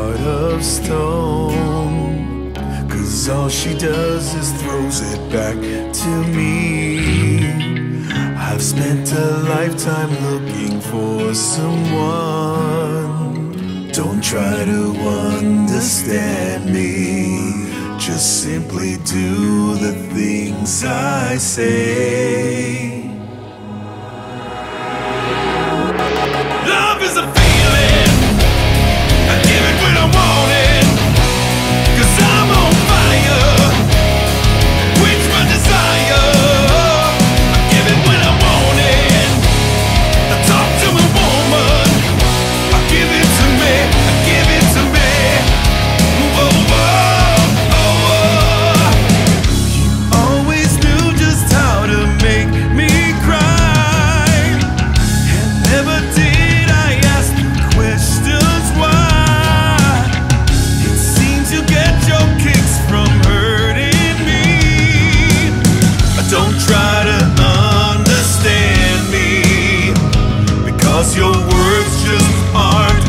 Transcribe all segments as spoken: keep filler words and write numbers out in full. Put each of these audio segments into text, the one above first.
heart of stone, 'cause all she does is throws it back to me. I've spent a lifetime looking for someone. Don't try to understand me, just simply do the things I say. Love is a feeling, I give it when I want it, 'cause I'm on fire, quench my desire. I give it when I want it, I talk to a woman, I give it to me, I give it to me. Whoa, whoa, oh, oh. You always knew just how to make me cry, and never did I ask questions why. It seems you get your kicks from hurting me. Don't try to understand me, because your words just aren't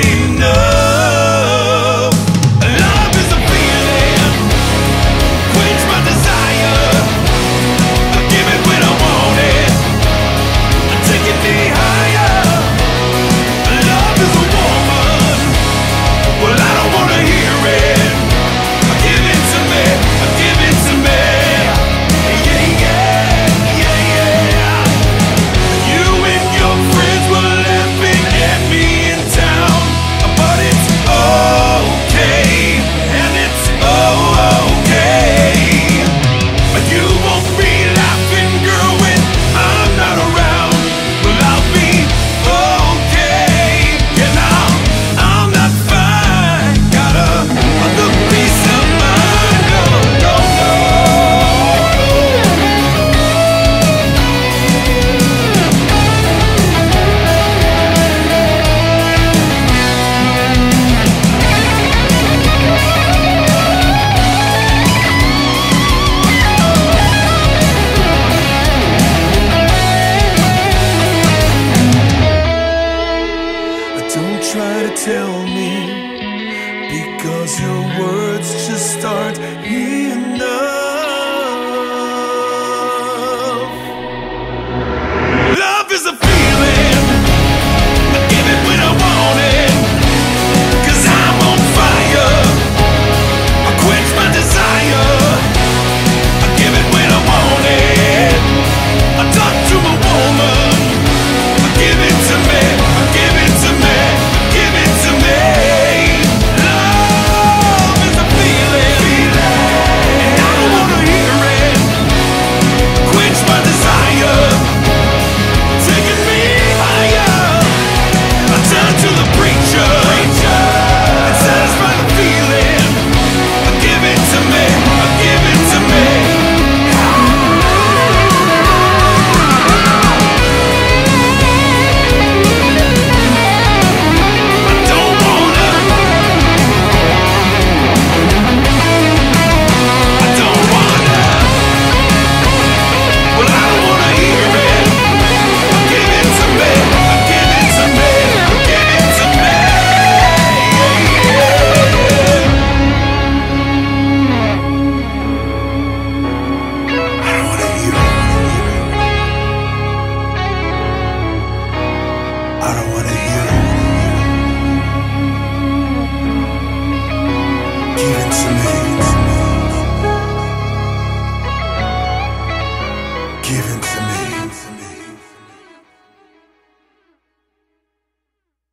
enough. Love is a feeling, quench my desire. I give it when I want it, I take it me higher. Love is a woman, well I don't wanna hear it. I give it to me, I give it to me. Yeah, yeah, yeah, yeah. You and your friends were laughing at me in town, but it's okay, and it's oh okay. You won't be laughing, girl, when I'm not around. Well, I'll be okay, and I'm, I'm not fine. Got a other peace of mind. No, no, no. Don't try to tell me, because your words just aren't enough. Love is a feeling, I give it when I want it, 'cause I'm on fire, I quench my desire. I give it when I want it, I talk to a woman, I give it to me, I give it to me, give it to me. Love is a feeling, and I don't wanna hear it. Quench my desire, taking me higher. I turn to the preacher, and satisfy the feeling. I give it to me, I give it to me. I don't wanna, I don't wanna, well I don't wanna hear it. I give it to me, I give it to me, I give it to me. I don't wanna hear it. I don't wanna hear it. Give it to me.